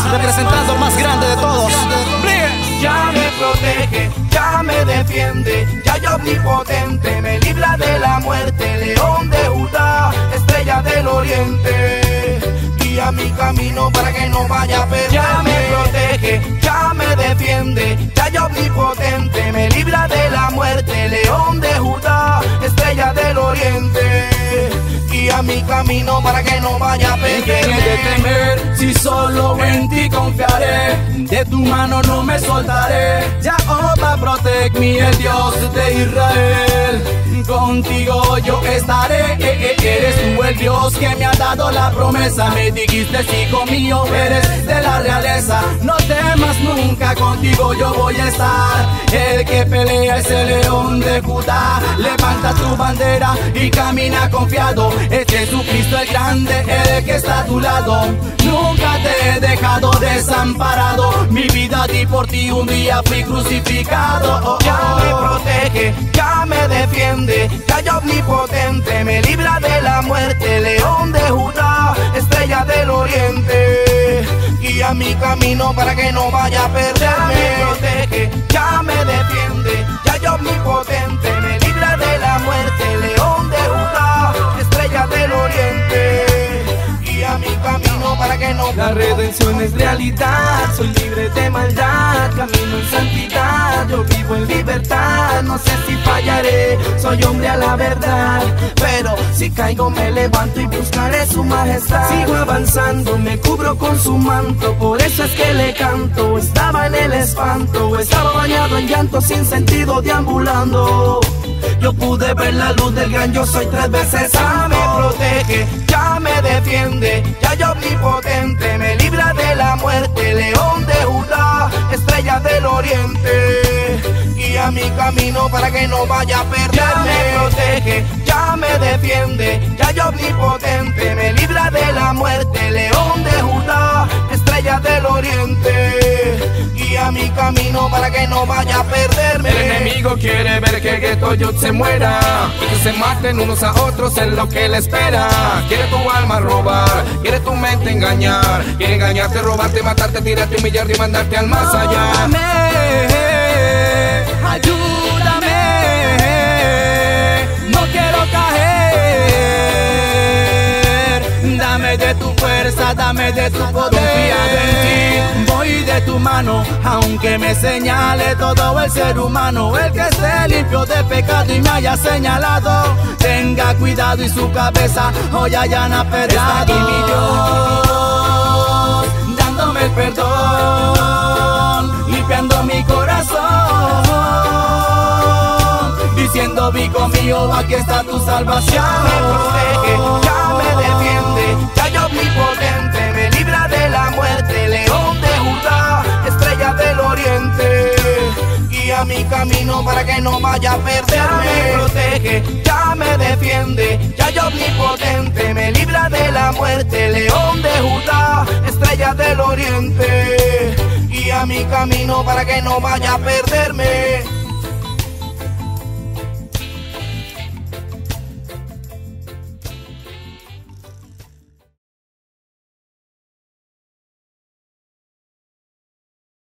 representando al más grande de todos. Ya me protege, ya me defiende, ya yo omnipotente, me libra de la muerte, león de Judá, estrella del oriente. Guía mi camino para que no vaya a perderme. Ya me protege, ya me defiende, ya yo omnipotente, me libra de la muerte, león de Judá, estrella del oriente. Guía mi camino para que no vaya a perderme. De temer, si solo en ti confiaré, de tu mano no me soltaré. Jehová protect me, el Dios de Israel. Contigo yo estaré, eres tú el Dios que me ha dado la promesa. Me dijiste hijo mío, eres de la realeza. No temas nunca, contigo yo voy a estar. El que pelea es el león de Judá. Levanta tu bandera y camina confiado. Es Jesucristo el grande, el que está a tu lado. Nunca te he dejado desamparado. Mi vida di por ti, un día fui crucificado. Ya me protege, ya me defiende, ya yo omnipotente, me libra de la muerte, león de Judá, estrella del oriente. Guía mi camino para que no vaya a perderme. Ya me protege, ya me defiende, ya yo omnipotente, me libra de la muerte, león de Judá, estrella del oriente. Guía mi camino para que no. La redención es realidad, soy libre de maldad, camino en santidad, yo vivo en libertad. No sé si fallaré, soy hombre a la verdad, pero si caigo me levanto y buscaré su majestad. Sigo avanzando, me cubro con su manto, por eso es que le canto. Estaba en el espanto, estaba bañado en llanto, sin sentido deambulando. Yo pude ver la luz del gran yo soy 3 veces santo. Ya me protege, ya me defiende, ya yo omnipotente, me libra de la muerte, león de Judá, estrella del oriente. Guía mi camino para que no vaya a perderme. Ya me protege, ya me defiende, ya yo omnipotente, me libra de la muerte, león de Judá, estrella del oriente. Guía mi camino para que no vaya a perderme. El enemigo quiere ver que Ghetto Youth se muera y que se maten unos a otros en lo que le espera. Quiere tu alma robar, quiere tu mente engañar, quiere engañarte, robarte, matarte, tirarte, humillarte y mandarte al más allá. Ayúdame, no quiero caer. Dame de tu fuerza, dame de tu poder. Confiado en ti, voy de tu mano, aunque me señale todo el ser humano. El que esté limpio de pecado y me haya señalado, tenga cuidado y su cabeza hoy hayan apedreado. Y mi Dios, dándome el perdón, limpiando mi corazón, diciendo hijo mío, aquí está tu salvación. Ya me protege, ya me defiende, ya yo omnipotente, me libra de la muerte, león de Judá, estrella del oriente. Guía mi camino para que no vaya a perderme. Ya me protege, ya me defiende, ya yo omnipotente, me libra de la muerte, león de Judá, estrella del oriente. Guía mi camino para que no vaya a perderme.